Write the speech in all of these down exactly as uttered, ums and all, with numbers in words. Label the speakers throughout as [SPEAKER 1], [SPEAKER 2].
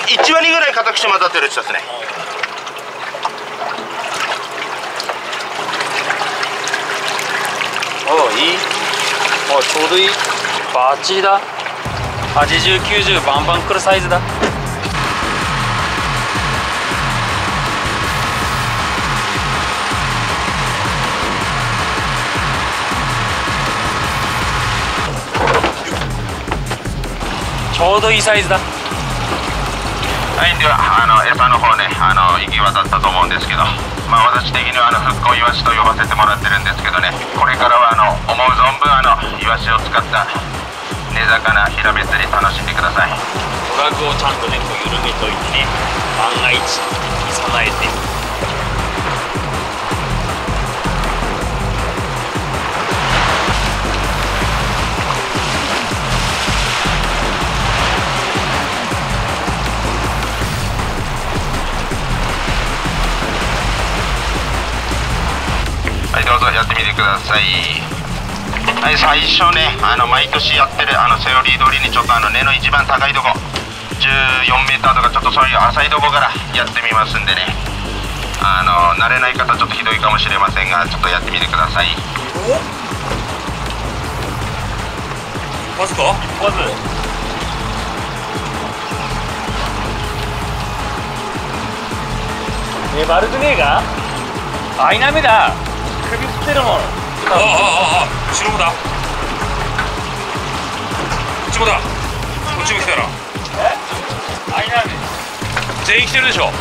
[SPEAKER 1] いち割ぐらい固くして混ざってるって言ったっすね。
[SPEAKER 2] おいい、おちょうどいい、バッチリだ。はちじゅう、きゅうじゅうバンバンくるサイズだ。ちょうどいいサイズだ。
[SPEAKER 1] はい、ではあの餌の方ね、あの行き渡ったと思うんですけど、まあ私的にはあの復興イワシと呼ばせてもらってるんですけどね、これからはあの思う存分あのイワシを使った根魚ヒラメ釣り楽しんでください。
[SPEAKER 2] ドラグをちゃんとねこう緩めといてね、万が一に備えて。
[SPEAKER 1] はい、どうぞやってみてください。はい、最初ね、あの毎年やってるあのセオリー通りにちょっとあの根の一番高いとこじゅうよんメーターとかちょっとそういう浅いとこからやってみますんでね、あの慣れない方ちょっとひどいかもしれませんが、ちょっとやってみてください。
[SPEAKER 2] 一発か一発。ねえ、丸くねえがアイナメだ。首振ってるもん。ああああああ、後ろもだ。こっちもだ。こっちも来たら。え？アイナメ。全員来てるでしょ。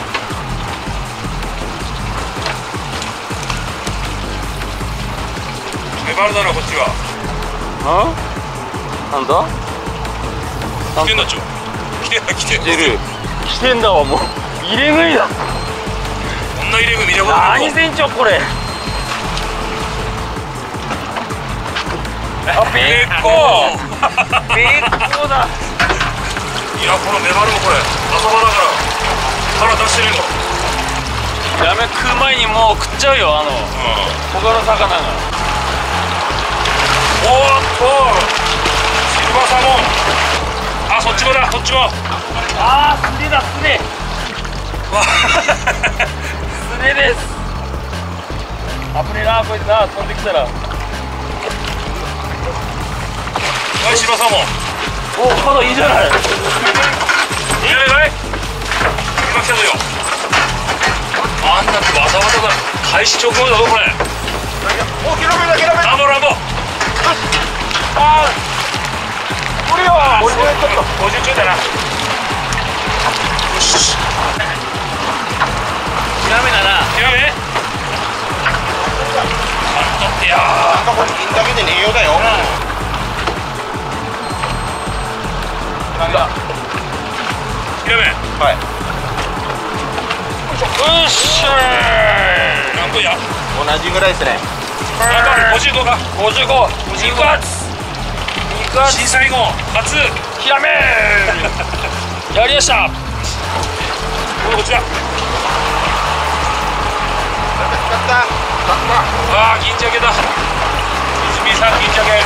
[SPEAKER 2] メバルだろこっちは。あ？なんだ？来てんだっちょ。来てんだ来てんだ。来てる。来てんだわもう。入れ食いだ。こんな入れ食い見たことない。何センチこれ。あ、べっこべっこだ。いや、このメバルもこれ朝場だから腹出してるよ。やめ、食う前にもう食っちゃうよ、あの、うん、小柄魚が。おーっとシルバーサーモン。あ、そっちもだ、そっちも。あー、すねだ、すね。すねです。危ねえな、こいつな、飛んできたら。はい、シルバーサーモン。おお、まだいいじゃない。いいじゃないかい。今来たぞよ。あんなってわざわざだ。開始直後だぞこれ。お、キロメだ、キロメ。ランボランボ。ああ。これは。これちょっと。ごじゅうちょいだな。よし。キラメだな。キラメ。あっと、いやー。ここに銀だけでねえようだよ。ヒラメ。はい。よっしゃー。何個や。
[SPEAKER 1] 同じぐらいですね。
[SPEAKER 2] ごじゅうごか。ごじゅうご。肉厚。肉厚。小さいの。初。ヒラメー。やりました。こっちだ。
[SPEAKER 1] 使った。使った。
[SPEAKER 2] ああ、銀鮭だ。泉さん銀鮭。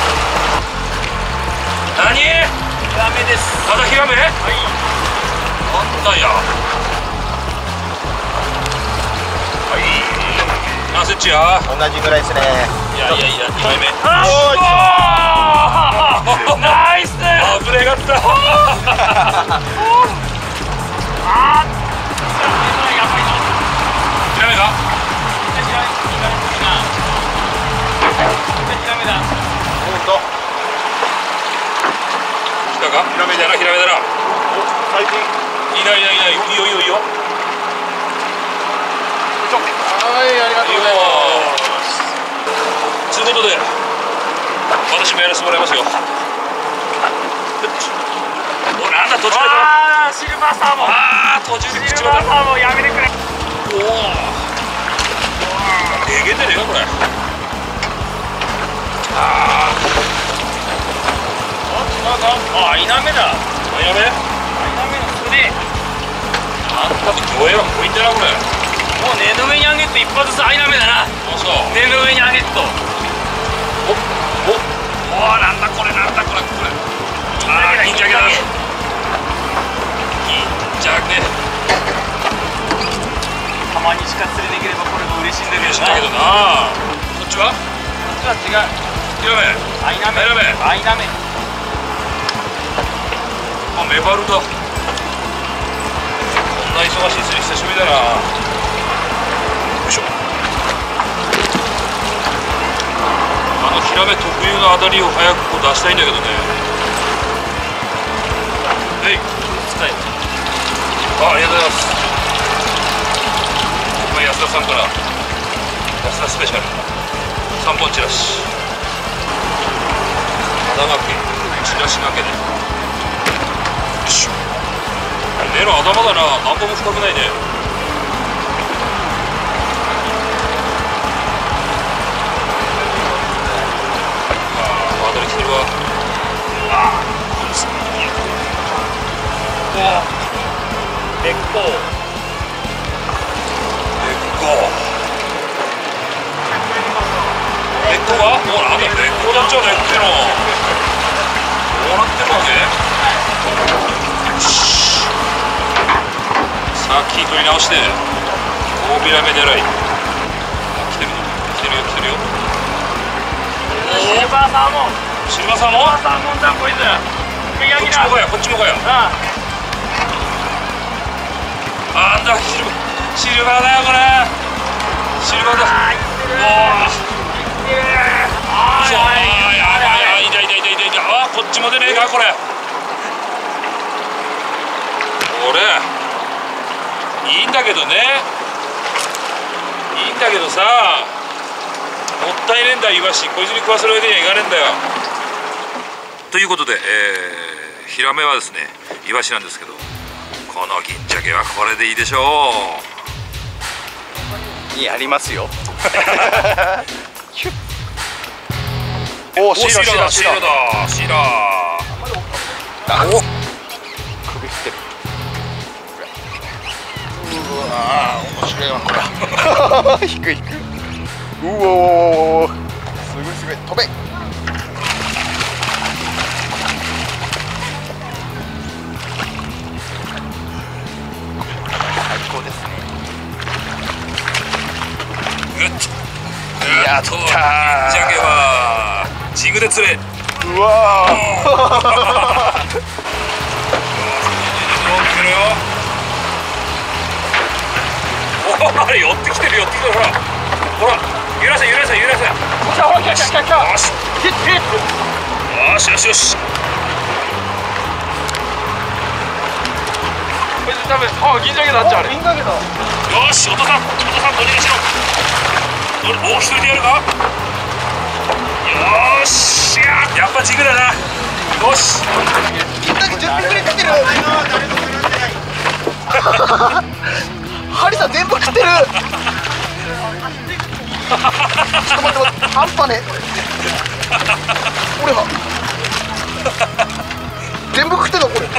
[SPEAKER 2] 何？ヒラメです。まだヒラメ？はい。なんだや。はい。何センチや？
[SPEAKER 1] 同じぐらいですね。
[SPEAKER 2] いやいやいや、にまいめ。
[SPEAKER 1] おーい。
[SPEAKER 2] ナイス。あぶれがった。あー。やばいな。ヒラメか？ヒラメ。ヒラメだ。
[SPEAKER 1] ほんと。
[SPEAKER 2] 来たか？ヒラメだな、ヒラメだな。
[SPEAKER 1] 最近。
[SPEAKER 2] いないいないいない。いいよいいよいいよ。
[SPEAKER 1] はい、ありがとうございます。
[SPEAKER 2] ということで、私もやらせてもらいますよ。お、なんだ途中で。ああ、シルバーサーモン。ああ、途中でシルバーサーモンやめてくれ。おお。えげてるよこれ。ああ。あ、アイナメだ。アイナメ？アイナメのすね。あんたと魚影は向いてなこれ。もう根の上に上げっと一発ずつアイナメだな。そうそう。根の上に上げっと。おおお、なんだこれなんだこれこれ。ああ、銀鮭だ。銀鮭。 しか釣りできればこれも嬉しいんだけどな。だけどな。こっちは？こっちは違う。ヒラメ。アイナメ。アイナメ。あ、メバルだ。こんな忙しい釣り久しぶりだな。よいしょ。あのヒラメ特有の当たりを早くこう出したいんだけどね。はい。あ、ありがとうございます。これ安田さんから安田スペシャルさんぼんチラシ、肌掛けチラシ掛けで、よいしょ。目の頭だな。何本も深くないね。ああ、当たりきてるわ。ああ、根っこ根っこ根っこがもうなんだ、根っこだっちゃうねってのこうなってるわけ。さあ気取り直して大ビラ目狙い。来てるよ来てるよ来てるよ。シルバーサーモン、シルバーサーモンサーモンだこいつ。こっちもかや、こっちもかや。あんだ、シルバー、シルバーだよこれ。シルバーだ。おお。ああ、やばいやばい、痛い痛い痛い痛い痛い。ああ、こっちも出ねえかこれ。これいいんだけどね。いいんだけどさ、もったいねえんだイワシ。こいつに食わせるわけにはいかねえんだよ。ということで、えー、ヒラメはですねイワシなんですけど、この銀鮭はこれでいいでしょ
[SPEAKER 3] う。やりますよ。おお、シイラシイラシイラ
[SPEAKER 2] だシイラ。
[SPEAKER 3] お、首振ってる。うわー、面白いわこれ。引く引く。うおー、すごいすごい、飛べ。最高ですね。
[SPEAKER 2] ぐっとやったー。銀鮭はジグで釣れ。
[SPEAKER 3] うわー。
[SPEAKER 2] おお、寄ってきてる寄ってきてる。ほらほら、揺らせ揺らせ揺らせ。
[SPEAKER 3] ほらほら、来た来た来た。
[SPEAKER 2] よし
[SPEAKER 3] ヒットヒット。
[SPEAKER 2] よしよしよし。
[SPEAKER 3] これで多分、あ、銀鮭だっちゃう。銀鮭だ。
[SPEAKER 2] よし、お父さんお父さん取り出しろ。おお、一人でやるか。よーし、やっぱジグだな。よし。
[SPEAKER 3] 銀鮭じゅっぴきぐらい食ってる。ハリさん全部食ってる。ちょっと待って待って、半端ね。俺は全部食ってんのこれ。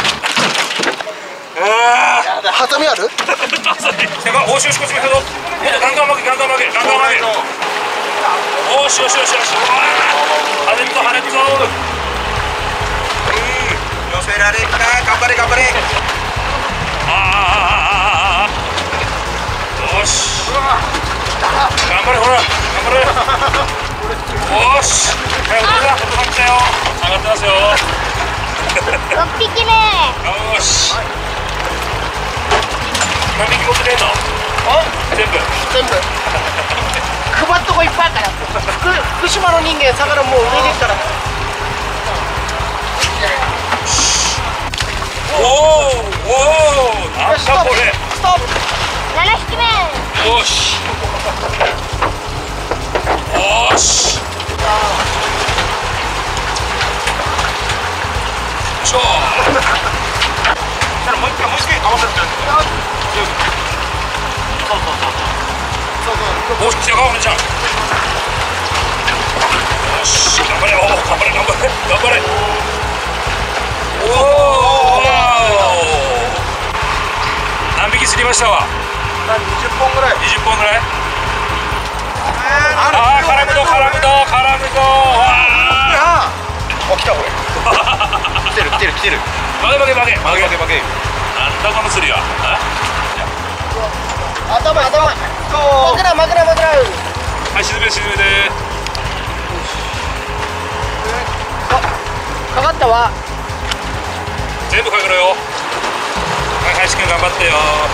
[SPEAKER 3] ハサミある？
[SPEAKER 2] おしよしこっちも来たぞ。ガンガン負けガンガン負けガンガン負け。おしよしよしよし。跳ねるぞ跳ねるぞ。
[SPEAKER 3] 寄せられるか。頑張れ頑張れ。
[SPEAKER 2] ああああああ。よし。頑張れほら頑張れ。よし。はい、お父さんお父さん来たよ。上がってますよ。
[SPEAKER 4] ろっぴきめ。
[SPEAKER 2] よし。何匹持ってねえの？全部
[SPEAKER 3] 全部配っとこいっぱいあるから。福, 福島の人間魚もう上ですから。
[SPEAKER 2] おおおお、なんだこれ。
[SPEAKER 3] ストップ。
[SPEAKER 4] ななひきめ。
[SPEAKER 2] よしよし。よいしょ。もう一回もう一回合わせて。そうそうそうそう。おし、来たかお姉ちゃん。よし、頑張れよ、頑張れ頑張れ頑張れ。おお。何匹釣りましたわ。
[SPEAKER 3] にじゅっぽんぐらい。
[SPEAKER 2] にじゅっぽんぐらい。ああ、絡むぞ絡むぞ絡むぞ。
[SPEAKER 3] ああ、来たこれ。来てる来てる来てる。
[SPEAKER 2] 曲げ曲げ曲げ
[SPEAKER 3] 曲げ曲げ。
[SPEAKER 2] なんだこの釣りは。
[SPEAKER 3] 当た頭頭枕枕枕
[SPEAKER 2] はい、沈め沈めて。
[SPEAKER 3] かかったわ。
[SPEAKER 2] 全部かかるよ。はい、林くん頑張ってよ。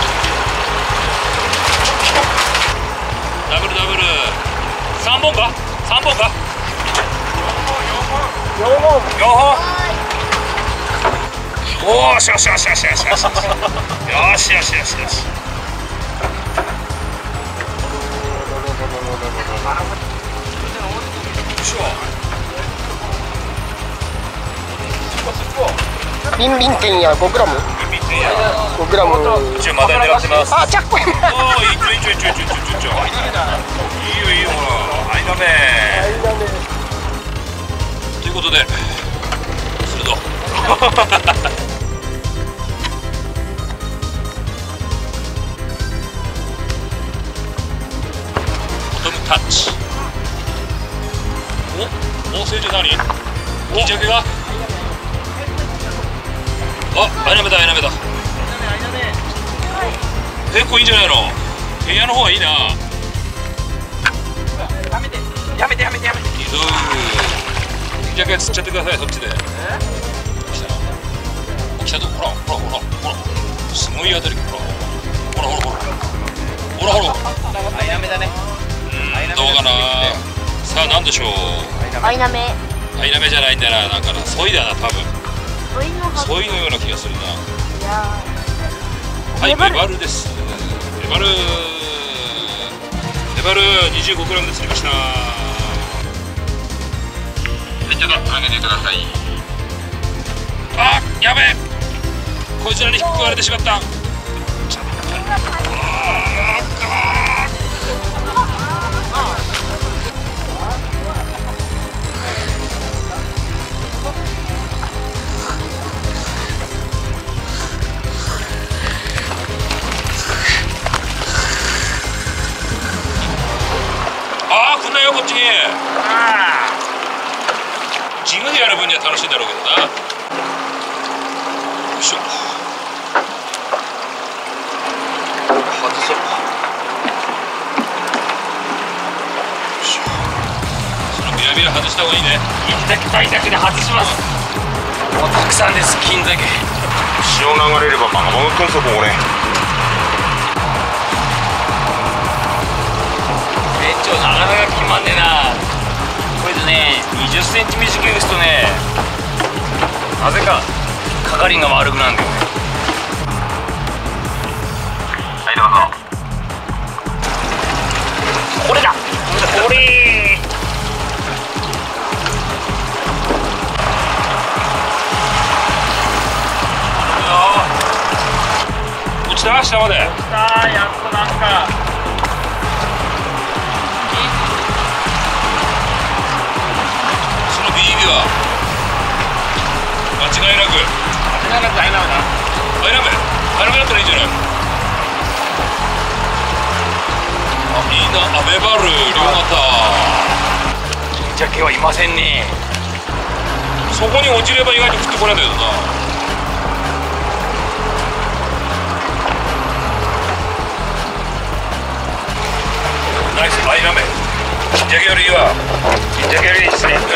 [SPEAKER 2] ダブルダブル。三本か？三本か？
[SPEAKER 3] よんほん。
[SPEAKER 2] 四本。おお、しよしよしよしよしよし。よしよしよしよし。
[SPEAKER 3] ビンビン店やごグラム。ごグラム。
[SPEAKER 2] 一応まだ狙ってます。
[SPEAKER 3] あ、チャック。
[SPEAKER 2] おお、いいいいいいいいいいいいいいいいよいいよ。はい、ダメ。ということで、すると。ボトムタッチ。お、お、成長何？お、ジャケが。あ、アイナメだ、アイナメだ。結構いいんじゃないの？部屋の方がいいな。やめて、やめて、やめて、やめて。いいぞー。ジャケ釣っちゃってください、そっちで。来た。来たぞ、ほら、ほら、ほら、ほら。すごい当たり、ほら。ほら、ほら、ほら。ほら、ほら。
[SPEAKER 3] アイナメだね。
[SPEAKER 2] うん、どうかな。さあ、なんでしょう。
[SPEAKER 4] アイナメ。
[SPEAKER 2] アイナメじゃないんだな、なんかな、ソイだな、多分。ソイのような気がするな。はい、メバルです。メバル。メバルにじゅうごグラムで釣りました。
[SPEAKER 1] はい、ちょっと上げてください。
[SPEAKER 2] あ、やべえ。こいつらに引っ食われてしまった。ああ、こんなよ、こっちに。ジムでやる分には楽しいんだろうけどな。よいしょ。外そう。よいしょ。そのビラビラ外した方がいいね。
[SPEAKER 5] 銀鮭対策で外します。もうたくさんです、金鮭。
[SPEAKER 1] 潮流れればバカモンくんそこ俺。
[SPEAKER 5] 船長なかなか決まんねえな。これでね、にじゅっセンチ短くすとね、なぜか係が悪くなるんだよね。
[SPEAKER 1] はい、どうぞ。
[SPEAKER 5] これだ、これ。
[SPEAKER 2] 落ちた、下まで。
[SPEAKER 5] さあ、やっとなんか。
[SPEAKER 2] その ビービー は間違いなく
[SPEAKER 5] 間違いなくアイナメだ。
[SPEAKER 2] アイナメアイナメだったらいいんじゃない？あ、いいな。アメバル両型。
[SPEAKER 5] 銀鮭はいませんね。
[SPEAKER 2] そこに落ちれば意外と食ってこないんだけどな。ナイス、アイナメ。銀鮭よりいいわ。
[SPEAKER 5] 銀鮭よりいいですね。
[SPEAKER 2] でも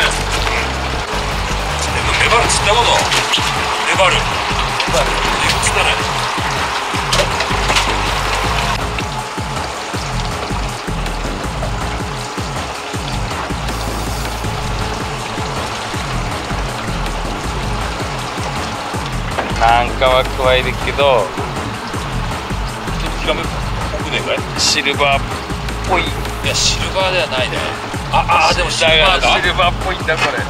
[SPEAKER 2] メバル釣ったこと？メバル。メバル。釣ったね。
[SPEAKER 5] なんかは加えるけど、
[SPEAKER 2] ヒラメっぽくねえかい？
[SPEAKER 5] シルバーっぽい。
[SPEAKER 2] いや、シルバーではないね。ああ、でもシルバーか。
[SPEAKER 5] シルバーっぽいんだこれ。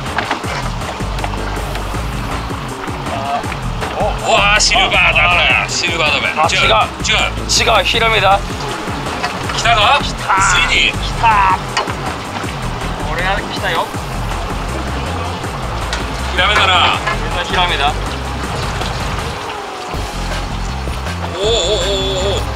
[SPEAKER 2] おわー、シルバーだ。シルバーだべ。
[SPEAKER 5] あ、
[SPEAKER 2] 違う
[SPEAKER 5] 違う
[SPEAKER 2] 違う。
[SPEAKER 5] 違う、ヒラメだ。
[SPEAKER 2] 来たか？ついに。
[SPEAKER 5] 来た。これが来たよ。
[SPEAKER 2] ヒラメだな。
[SPEAKER 5] これがヒラメだ。
[SPEAKER 2] おおおおおお。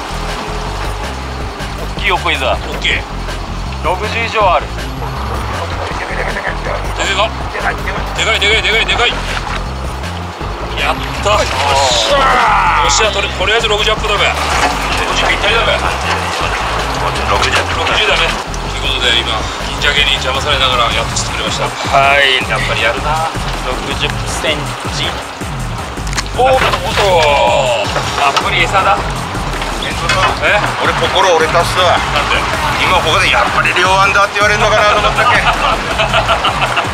[SPEAKER 5] 大きいよこいつは。
[SPEAKER 2] オッケー。
[SPEAKER 5] ろくじゅう以上ある。
[SPEAKER 2] でかいか。でかいでかいでかいでかい。いややったよっしゃよっしゃとりとりあえずろくじゅうアップだべろくじゅうぴったりだべ
[SPEAKER 1] ろくじゅう
[SPEAKER 2] ろくじゅうだねということで今忍者芸に邪魔されながらやっと釣ってくれました。
[SPEAKER 5] はい
[SPEAKER 2] やっぱりやるな。
[SPEAKER 5] ろくじゅっセンチ。
[SPEAKER 2] おおっとやっぱり餌だ。え
[SPEAKER 1] 俺心折れたっすわ。
[SPEAKER 2] なんで
[SPEAKER 1] 今ここでやっぱり両腕だって言われるのかなと思ったっけ